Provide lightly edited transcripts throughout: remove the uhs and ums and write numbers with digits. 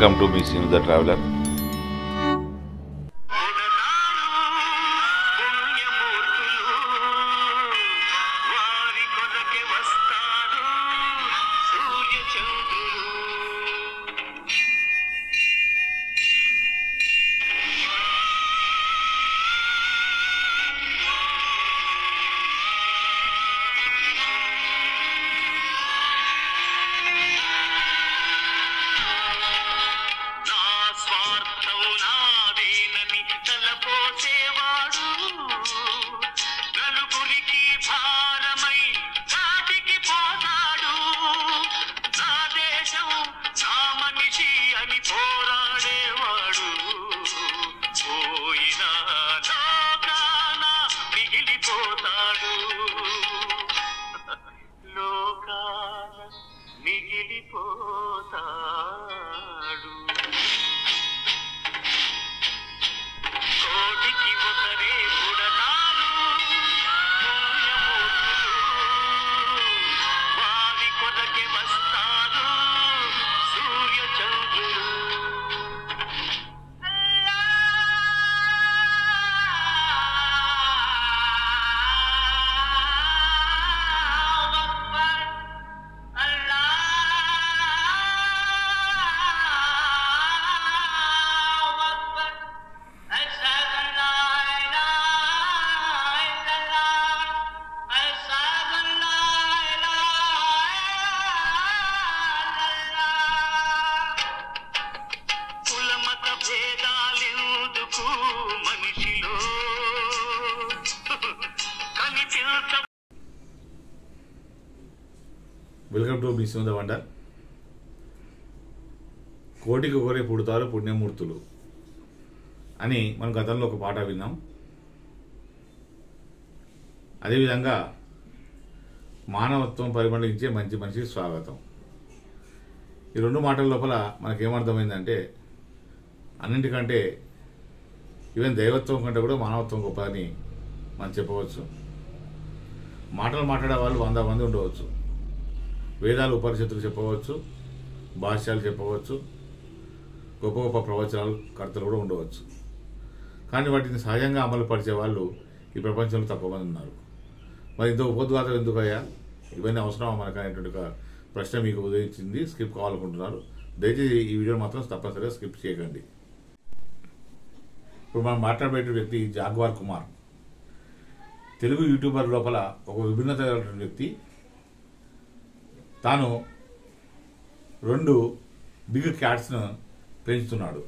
Welcome to Srinu the Traveler. Welcome to Srinu the Wonder. కోటికి ఒకరే పుడతారు పుణ్యమూర్తులు అని మనం గతంలో ఒక పాట విన్నాం. అదేవిధంగా మానవత్వం పరిమళించే మంచి మనిషికి స్వాగతం. ఈ రెండు మాటల లోపల మనకేమర్థమైందంటే అన్నింటికంటే ఈవెన్ దైవత్వం కంటే కూడా మానవత్వం గొప్పదని మనం చెప్పవచ్చు. మాటలు మాట్లాడే వాళ్ళు 100 మంది ఉండవచ్చు. వేదాలు ఉపనిషత్తులు చెప్పవచ్చు, భాష్యాలు చెప్పవచ్చు, గొప్ప గొప్ప ప్రవచనాలు కర్తలు కూడా ఉండవచ్చు. కానీ వాటిని సహజంగా అమలు పరిచే వాళ్ళు ఈ ప్రపంచంలో తక్కువ మంది ఉన్నారు. మరి ఇంత ఉపద్వాతం ఎందుకయ్యా, ఇవన్నీ అవసరమా మనకు అనేటువంటి ఒక ప్రశ్న మీకు ఉదయించింది. స్కిప్ కావాలనుకుంటున్నారు. దయచేసి ఈ వీడియోని మాత్రం తప్పనిసరిగా స్కిప్ చేయకండి. ఇప్పుడు మనం మాట్లాడబోయే వ్యక్తి జాగ్వార్ కుమార్. తెలుగు యూట్యూబర్ లోపల ఒక విభిన్నత వ్యక్తి. తాను 2 బిగ్ క్యాట్స్ను పెంచుతున్నాడు.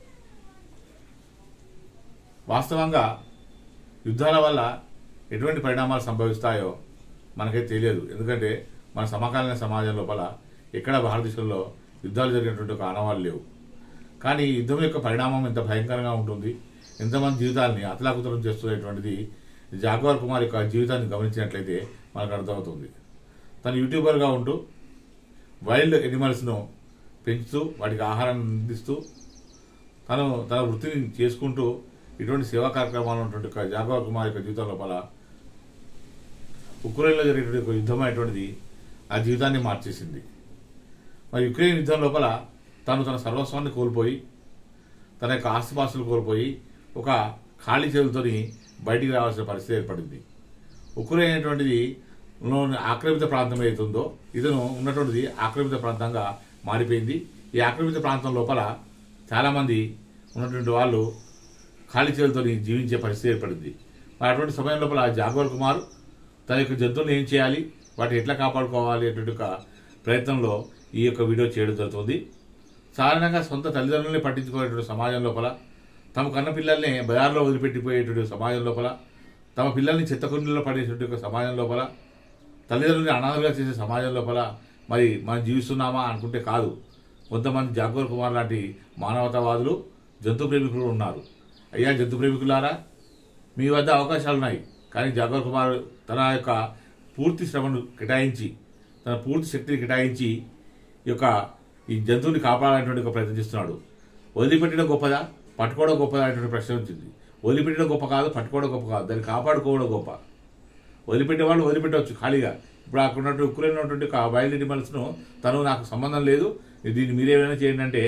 వాస్తవంగా యుద్ధాల వల్ల ఎటువంటి పరిణామాలు సంభవిస్తాయో మనకైతే తెలియదు. ఎందుకంటే మన సమకాలీన సమాజం లోపల ఎక్కడ భారతదేశంలో యుద్ధాలు జరిగినటువంటి ఒక ఆనవాళ్ళు లేవు. కానీ యుద్ధం యొక్క పరిణామం ఎంత భయంకరంగా ఉంటుంది, ఎంతమంది జీవితాలని అతలాకుతలం చేస్తున్నటువంటిది జాగ్వార్ కుమార్ యొక్క జీవితాన్ని గమనించినట్లయితే మనకు అర్థమవుతుంది. తను యూట్యూబర్గా ఉంటూ వైల్డ్ ఎనిమల్స్ను పెంచుతూ వాటికి ఆహారాన్ని అందిస్తూ తన వృత్తిని చేసుకుంటూ ఇటువంటి సేవా కార్యక్రమాలు ఉన్నటువంటి జాగ్వార్ కుమార్ యొక్క జీవితం లోపల ఉక్రెయిన్లో జరిగేటువంటి ఒక యుద్ధం అనేటువంటిది ఆ జీవితాన్ని మార్చేసింది. మరి యుక్రెయిన్ యుద్ధం లోపల తన సర్వస్వాన్ని కోల్పోయి, తన యొక్క ఆస్తిపాస్తులు కోల్పోయి ఒక ఖాళీ చేతులతోని బయటికి రావాల్సిన పరిస్థితి ఏర్పడింది. ఉక్రెయిన్ అనేటువంటిది ఆక్రమిత ప్రాంతం ఏదైతుందో ఇతను ఉన్నటువంటిది ఆక్రమిత ప్రాంతంగా మారిపోయింది. ఈ ఆక్రమిత ప్రాంతం లోపల చాలామంది ఉన్నటువంటి వాళ్ళు ఖాళీ చేతులతో జీవించే పరిస్థితి ఏర్పడింది. మరి అటువంటి సమయం లోపల జాగ్వార్ కుమార్ తన యొక్క జంతువులను ఏం చేయాలి, వాటిని ఎట్లా కాపాడుకోవాలి అనేటువంటి ఒక ప్రయత్నంలో ఈ యొక్క వీడియో చేయడం జరుగుతుంది. సాధారణంగా సొంత తల్లిదండ్రులని పట్టించుకునేటువంటి సమాజం లోపల, తమ కన్న పిల్లల్ని బజార్లో వదిలిపెట్టిపోయేటువంటి సమాజం లోపల, తమ పిల్లల్ని చెత్తకుండీలో పడేటువంటి ఒక సమాజం లోపల, తల్లిదండ్రులని అనాథలుగా చేసే సమాజం లోపల మరి మనం జీవిస్తున్నామా అనుకుంటే కాదు. కొంతమంది జాగ్వార్ కుమార్ లాంటి మానవతావాదులు, జంతు ప్రేమికులు ఉన్నారు. అయ్యా జంతు ప్రేమికులారా, మీ వద్ద అవకాశాలు ఉన్నాయి. కానీ జాగ్వార్ కుమార్ తన యొక్క పూర్తి శ్రమను కేటాయించి, తన పూర్తి శక్తిని కేటాయించి ఈ జంతువుని కాపాడాలనేటువంటి ఒక ప్రయత్నం చేస్తున్నాడు. వదిలిపెట్టడం గొప్పదా, పట్టుకోవడం గొప్పదా అనేటువంటి ప్రశ్న వచ్చింది. వదిలిపెట్టడం గొప్ప కాదు, పట్టుకోవడం గొప్ప కాదు, దాన్ని కాపాడుకోవడం గొప్ప. వదిలిపెట్టే వాళ్ళు వదిలిపెట్టవచ్చు ఖాళీగా. ఇప్పుడు అక్కడ ఉన్నటువంటి ఉక్రెయిన్ ఉన్నటువంటి వైల్డ్ ఎనిమల్స్ను నాకు సంబంధం లేదు, దీన్ని మీరేమైనా చేయండి అంటే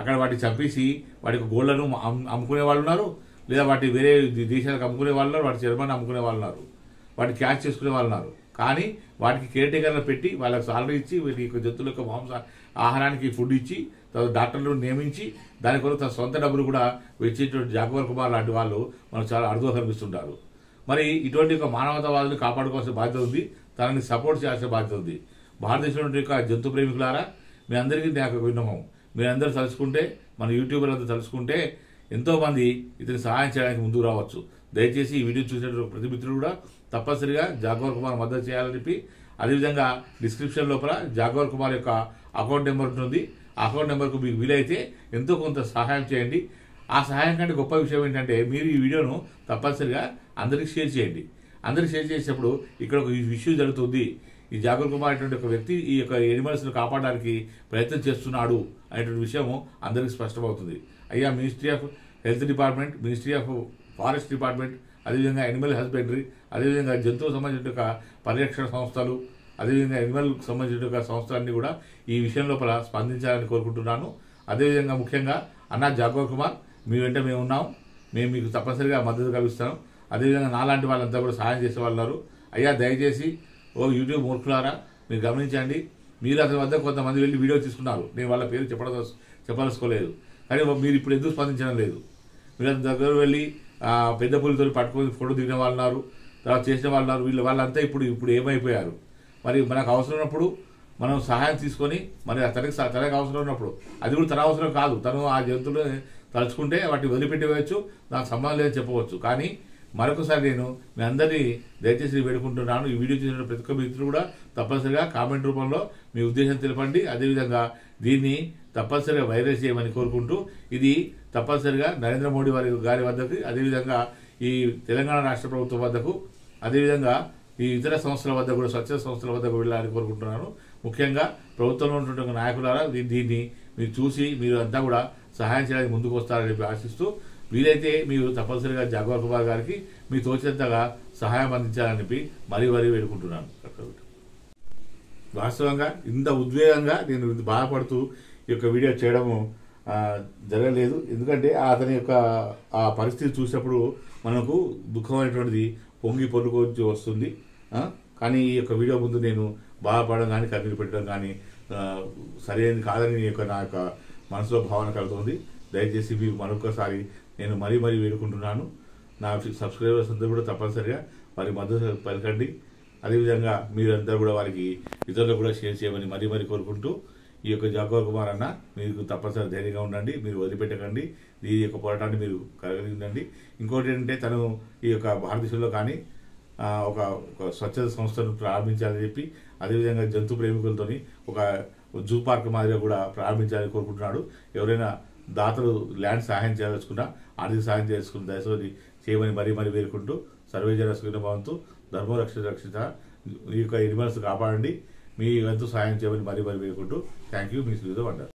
అక్కడ వాటిని చంపేసి వాటికి గోళ్లను అమ్ముకునే వాళ్ళు ఉన్నారు, లేదా వాటి వేరే దేశాలకు అమ్ముకునే వాళ్ళు ఉన్నారు, వాటి చర్మాన్ని అమ్ముకునే వాళ్ళు ఉన్నారు, వాటిని క్యాచ్ చేసుకునే వాళ్ళు ఉన్నారు. కానీ వాటికి కేర్ టేకర్లు పెట్టి వాళ్ళకి సాలరీ ఇచ్చి వీటి జంతువుల యొక్క మాంస ఆహారానికి ఫుడ్ ఇచ్చి తర్వాత డాక్టర్లను నియమించి దాని కొరకు తన సొంత డబ్బులు కూడా వెచ్చేటువంటి జాగ్వర్ కుమార్ లాంటి వాళ్ళు మనకు చాలా అరుదుగా కనిపిస్తుంటారు. మరి ఇటువంటి ఒక మానవతావాదులు కాపాడుకోవాల్సిన బాధ్యత ఉంది, తనని సపోర్ట్ చేయాల్సిన బాధ్యత ఉంది. భారతదేశంలో యొక్క జంతు ప్రేమికులారా, మీ అందరికీ నాకు విన్నమం, మీరందరూ తలుచుకుంటే, మన యూట్యూబర్లందరూ తలుచుకుంటే ఎంతోమంది ఇతని సహాయం చేయడానికి ముందుకు రావచ్చు. దయచేసి ఈ వీడియో చూసినటువంటి ప్రతి మిత్రుడు కూడా తప్పనిసరిగా జాగ్వర్ కుమార్ మద్దతు చేయాలని చెప్పి, అదేవిధంగా డిస్క్రిప్షన్ లోపల జాగ్వర్ కుమార్ యొక్క అకౌంట్ నెంబర్ ఉంటుంది. ఆ అకౌంట్ నెంబర్కు మీకు వీలైతే ఎంతో కొంత సహాయం చేయండి. ఆ సహాయం కంటే గొప్ప విషయం ఏంటంటే మీరు ఈ వీడియోను తప్పనిసరిగా అందరికీ షేర్ చేయండి. అందరికి షేర్ చేసేటప్పుడు ఇక్కడ ఒక ఇష్యూ జరుగుతుంది, ఈ జాగ్వర్ కుమార్ అనేటువంటి ఒక వ్యక్తి ఈ యొక్క ఎనిమల్స్ను కాపాడడానికి ప్రయత్నం చేస్తున్నాడు అనేటువంటి విషయం అందరికీ స్పష్టమవుతుంది. అయ్యా, ministry of health department, ministry of forest department, అదేవిధంగా యానిమల్ హస్బెండరీ, అదేవిధంగా జంతువుకు సంబంధించిన పరిరక్షణ సంస్థలు, అదేవిధంగా యానిమల్కి సంబంధించిన సంస్థలన్నీ కూడా ఈ విషయం లోపల స్పందించాలని కోరుకుంటున్నాను. అదేవిధంగా ముఖ్యంగా అన్నా జాగ్వర్ కుమార్, మీ వెంట మేము ఉన్నాం, మేము మీకు తప్పనిసరిగా మద్దతు కల్పిస్తాం. అదేవిధంగా నాలాంటి వాళ్ళంతా కూడా సహాయం చేసే వాళ్ళు ఉన్నారు. అయ్యా, దయచేసి ఓ యూట్యూబ్ మూర్ఖులారా, మీరు గమనించండి. మీరు అతని వద్ద కొంతమంది వెళ్ళి వీడియో తీసుకున్నారు, నేను వాళ్ళ పేరు చెప్పదలుచుకోలేదు. కానీ మీరు ఇప్పుడు ఎందుకు స్పందించడం లేదు? మీరు అతని దగ్గర వెళ్ళి పెద్ద పులితో పట్టుకొని ఫోటో దిగిన వాళ్ళు ఉన్నారు, తర్వాత చేసిన వాళ్ళు ఉన్నారు. వాళ్ళంతా ఇప్పుడు ఏమైపోయారు? మరి మనకు అవసరం ఉన్నప్పుడు మనం సహాయం తీసుకొని, మరి తనకి అవసరం ఉన్నప్పుడు, అది కూడా తన అవసరం కాదు, తను ఆ జంతువులు తలుచుకుంటే వాటిని వదిలిపెట్టవచ్చు, నాకు సంబంధం లేదని చెప్పవచ్చు. కానీ మరొకసారి నేను మీ అందరినీ దయచేసి వేడుకుంటున్నాను, ఈ వీడియో చూసిన ప్రతి ఒక్క మిత్రులు కూడా తప్పనిసరిగా కామెంట్ రూపంలో మీ ఉద్దేశం తెలపండి. అదేవిధంగా దీన్ని తప్పనిసరిగా వైరల్ చేయమని కోరుకుంటూ, ఇది తప్పనిసరిగా నరేంద్ర మోడీ గారి వద్దకు, అదేవిధంగా ఈ తెలంగాణ రాష్ట్ర ప్రభుత్వం వద్దకు, అదేవిధంగా ఈ ఇతర సంస్థల వద్ద కూడా, స్వచ్ఛ సంస్థల వద్దకు వెళ్ళాలని కోరుకుంటున్నాను. ముఖ్యంగా ప్రభుత్వంలో ఉన్నటువంటి నాయకులారా, దీన్ని మీరు చూసి మీరు అంతా కూడా సహాయం చేయడానికి ముందుకు వస్తారని చెప్పి ఆశిస్తూ, వీలైతే మీరు తప్పనిసరిగా జాగ్వర్ కుమార్ గారికి మీ తోచినంతగా సహాయం అందించాలని చెప్పి మరీ వేడుకుంటున్నాను. వాస్తవంగా ఇంత ఉద్వేగంగా నేను బాధపడుతూ ఈ యొక్క వీడియో చేయడము జరగలేదు. ఎందుకంటే అతని యొక్క ఆ పరిస్థితి చూసినప్పుడు మనకు దుఃఖమైనటువంటిది పొంగి వస్తుంది. కానీ ఈ యొక్క వీడియో ముందు నేను బాధపడడం కానీ కన్నీరు పెట్టడం కానీ సరైనది కాదని నా యొక్క మనసులో భావన కలుగుతుంది. దయచేసి మీరు మరొకసారి నేను మరీ వేడుకుంటున్నాను. నా సబ్స్క్రైబర్స్ అందరూ కూడా తప్పనిసరిగా వారి మద్దతు పలకండి. అదేవిధంగా మీరందరూ కూడా వారికి ఇతరులకు కూడా షేర్ చేయమని మరీ కోరుకుంటూ, ఈ యొక్క జాగ్వర్ కుమార్ అన్న, మీకు తప్పనిసరి ధైర్యంగా ఉండండి, మీరు వదిలిపెట్టకండి, ఈ యొక్క పోరాటాన్ని మీరు కలిగిందండి. ఇంకోటి ఏంటంటే, తను ఈ యొక్క భారతదేశంలో కానీ ఒక స్వచ్ఛత సంస్థను ప్రారంభించాలని చెప్పి, అదేవిధంగా జంతు ప్రేమికులతో ఒక జూ పార్క్ మాదిరిగా కూడా ప్రారంభించాలని కోరుకుంటున్నాడు. ఎవరైనా దాతలు ల్యాండ్ సహాయం చేయదలుచుకున్నా, ఆర్థిక సహాయం చేసుకున్న దయచేసి చేయమని మరీ వేరుకుంటూ, సర్వేజన సుఖినో భవంతు, ధర్మో రక్షిత, ఈ యొక్క ఎనిమల్స్ కాపాడండి, మీ వంతు సహాయం చేయమని మరీ వేరుకుంటూ, థ్యాంక్ యూ. మీ శ్రీతో వండర్.